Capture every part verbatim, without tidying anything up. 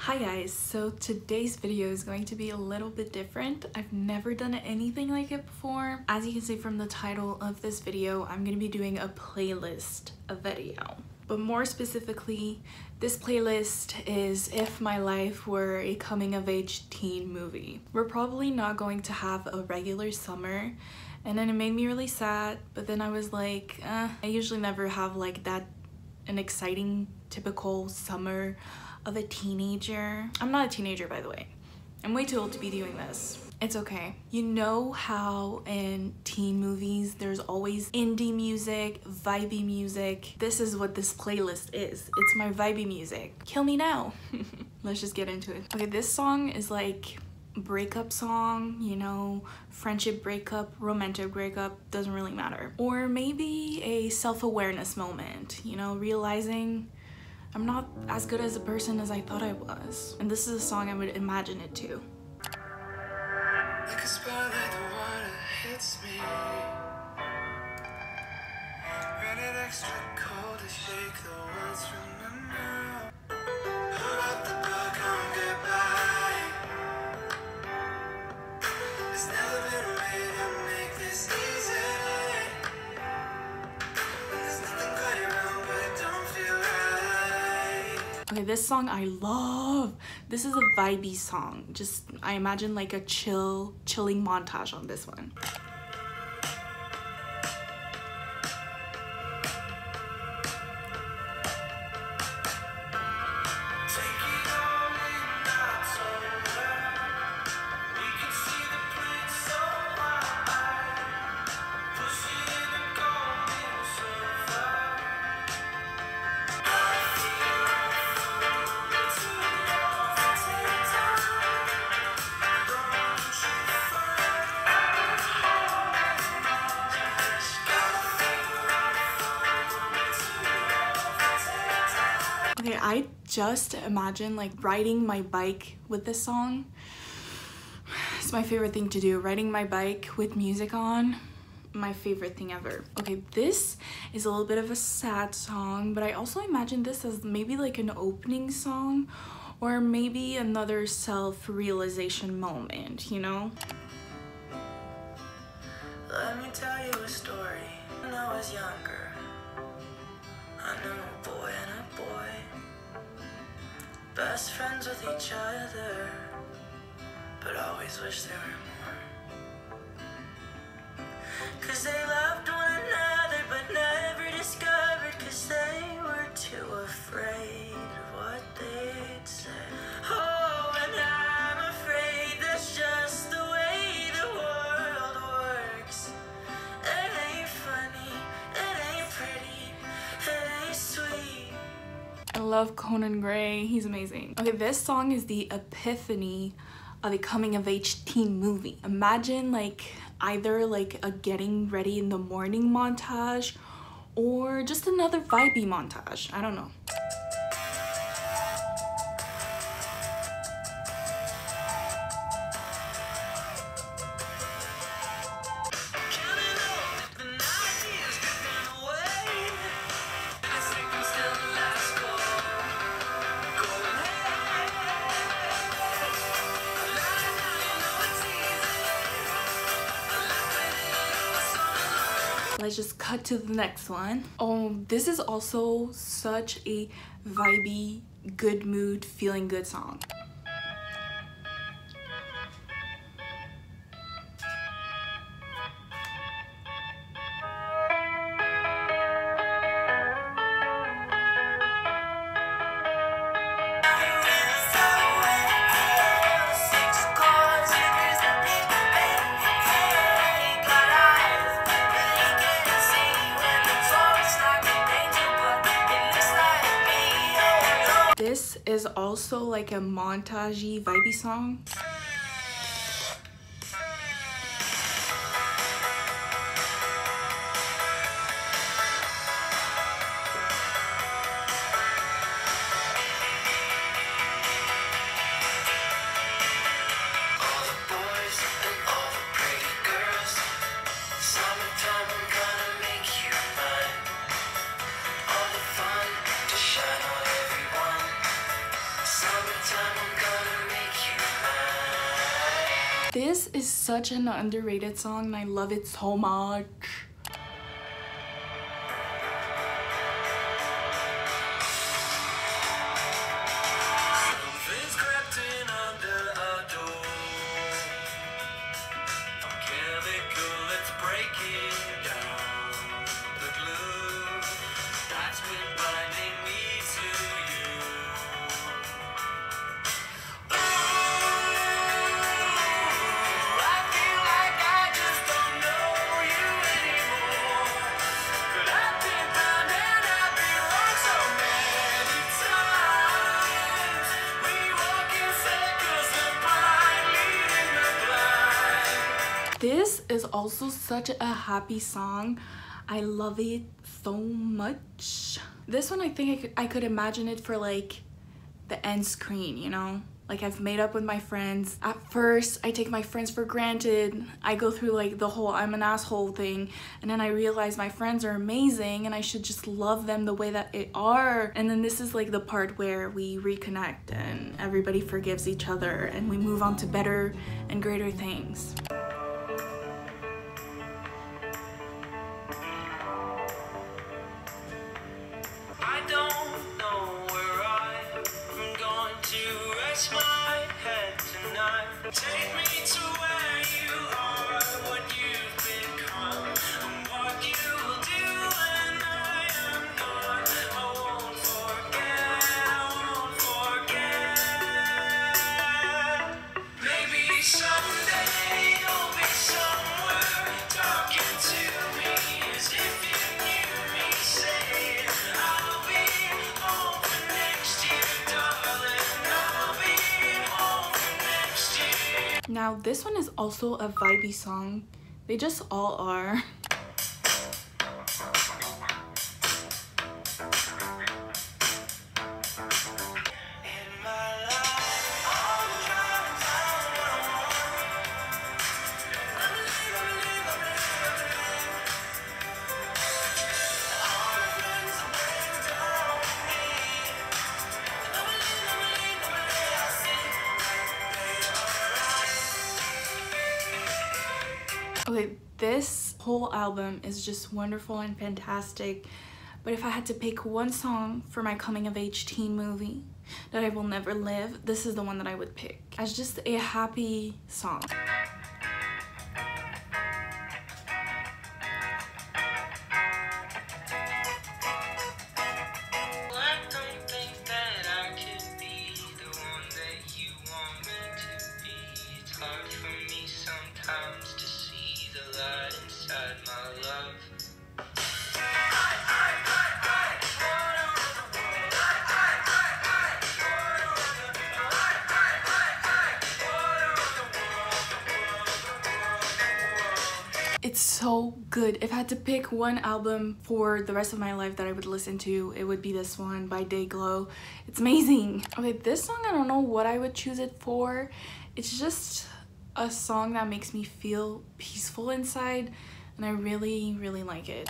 Hi guys, so today's video is going to be a little bit different. I've never done anything like it before. As you can see from the title of this video, I'm going to be doing a playlist video. But more specifically, this playlist is if my life were a coming-of-age teen movie. We're probably not going to have a regular summer, and then it made me really sad, but then I was like, eh, I usually never have like that an exciting typical summer of a teenager. I'm not a teenager, by the way. I'm way too old to be doing this. It's okay. You know how in teen movies there's always indie music, vibey music? This is what this playlist is. It's my vibey music. Kill me now. Let's just get into it. Okay, this song is like breakup song, you know, friendship breakup, romantic breakup, doesn't really matter. Or maybe a self-awareness moment, you know, realizing I'm not as good as a person as I thought I was. And this is a song I would imagine it to. Like a spell that the water hits me. Running extra cold to shake the words from my mouth. Who wrote the book on goodbye? There's never been a way to make this easy. And there's nothing quite wrong, but it don't feel right. Okay, this song I love. This is a vibey song. Just, I imagine like a chill, chilling montage on this one. Okay, I just imagine like riding my bike with this song. It's my favorite thing to do, riding my bike with music on. My favorite thing ever. Okay, this is a little bit of a sad song, but I also imagine this as maybe like an opening song or maybe another self-realization moment, you know? Let me tell you a story. When I was younger, I knew a boy and a boy, best friends with each other, but always wish there were more. Cause they loved one another, but never discovered, cause they were too afraid of what they'd say. Oh, and I'm afraid that's just the way the world works. It ain't funny, it ain't pretty, it ain't sweet. I love Conan Gray, he's amazing. Okay, this song is the epiphany of a coming-of-age teen movie. Imagine like either like a getting ready in the morning montage or just another vibey montage. I don't know. Let's just cut to the next one. Oh, this is also such a vibey, good mood, feeling good song. This is also like a montagey, vibey song. Summertime This is such an underrated song and I love it so much. Something's crept in under our door. A chemical that's breaking down the glue that's been binding me to you. Ooh, I feel like I just don't know you anymore. But I've been bound and I've been wrong so many times. We walk in circles, the blind leading the blind. This is also such a happy song. I love it so much. This one, I think I could, I could imagine it for like the end screen, you know? Like I've made up with my friends. At first, I take my friends for granted. I go through like the whole I'm an asshole thing. And then I realize my friends are amazing and I should just love them the way that they are. And then this is like the part where we reconnect and everybody forgives each other and we move on to better and greater things. I don't know where I'm going to rest my head tonight. Take me to where you are, what you've become, and what you will do when I am gone. I won't forget, I won't forget. Maybe someday you'll be somewhere talking to me as if you knew me. Say I'll be home for next year, darling. I'll be home for next year. Now this one is also a vibey song. They just all are. In my life, all the times I believe, I believe, I believe, I believe. All the things that went down with me. I believe, I believe, I believe I see. Okay, this whole album is just wonderful and fantastic. But if I had to pick one song for my coming of age teen movie that I will never live, this is the one that I would pick as just a happy song. Well, I don't think that I could be the one that you want me to be. It's hard for me sometimes to see the light inside my love. It's so good. If I had to pick one album for the rest of my life that I would listen to, it would be this one by Dayglow. It's amazing. Okay, this song, I don't know what I would choose it for. It's just a song that makes me feel peaceful inside, and I really, really like it.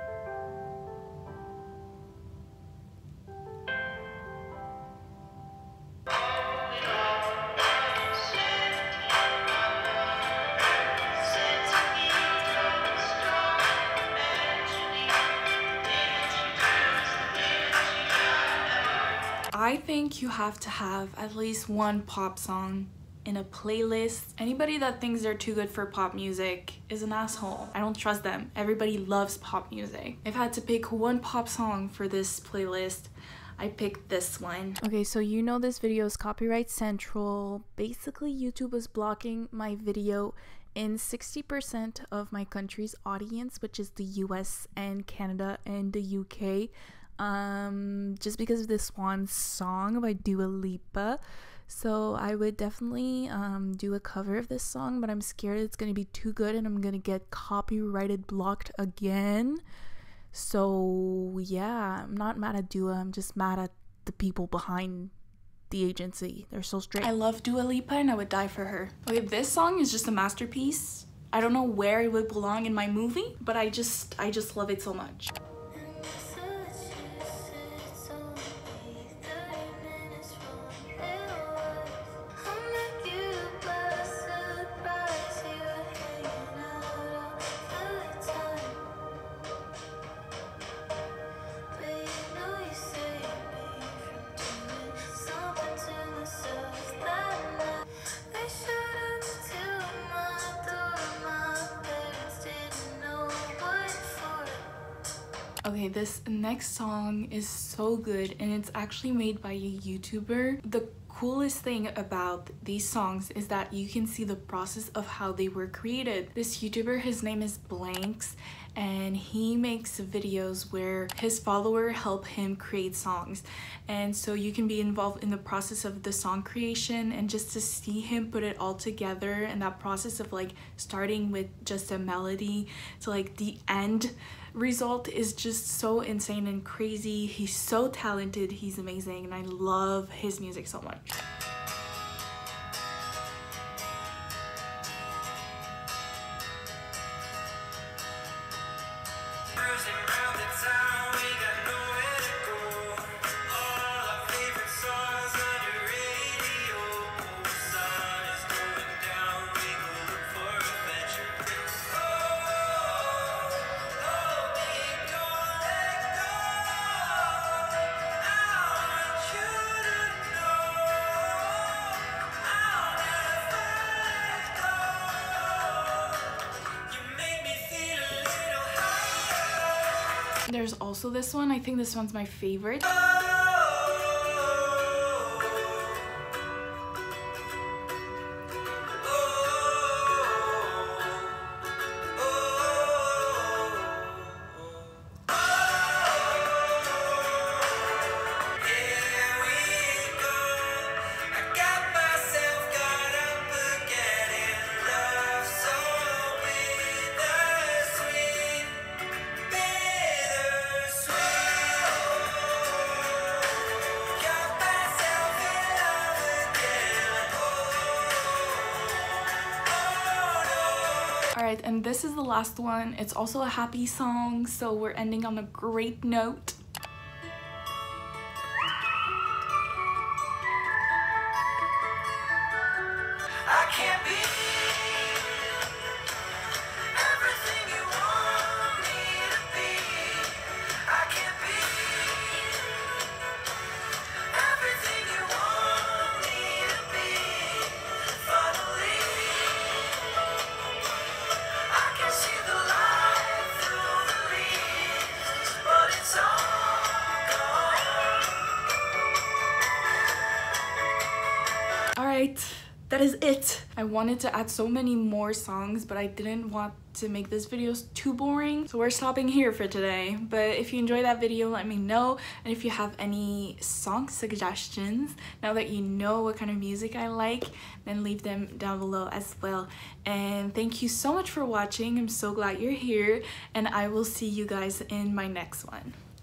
I think you have to have at least one pop song in a playlist. Anybody that thinks they're too good for pop music is an asshole. I don't trust them. Everybody loves pop music. If I had to pick one pop song for this playlist, I picked this one. Okay, so you know this video is copyright central. Basically, YouTube was blocking my video in sixty percent of my country's audience, which is the U S and Canada and the U K. Um, just because of this one song by Dua Lipa. So I would definitely um, do a cover of this song, but I'm scared it's gonna be too good and I'm gonna get copyrighted blocked again. So yeah, I'm not mad at Dua, I'm just mad at the people behind the agency. They're so strict. I love Dua Lipa and I would die for her. Okay, this song is just a masterpiece. I don't know where it would belong in my movie, but I just I just love it so much. Surprise. Okay, this next song is so good and it's actually made by a YouTuber. The coolest thing about these songs is that you can see the process of how they were created. This YouTuber, his name is Blanks, and he makes videos where his follower help him create songs, and so you can be involved in the process of the song creation and just to see him put it all together, and that process of like starting with just a melody to like the end result is just so insane and crazy. He's so talented, he's amazing, and I love his music so much. There's also this one. I think this one's my favorite. Alright, and this is the last one. It's also a happy song, so we're ending on a great note. I can't be everything you want me to be. I can't be everything you want me to be. Finally, I can see the light through the leaves, but it's all gone. Alright, that is it. I wanted to add so many more songs, but I didn't want to make this video too boring, so we're stopping here for today. But if you enjoyed that video, let me know, and if you have any song suggestions now that you know what kind of music I like, then leave them down below as well. And thank you so much for watching. I'm so glad you're here, and I will see you guys in my next one.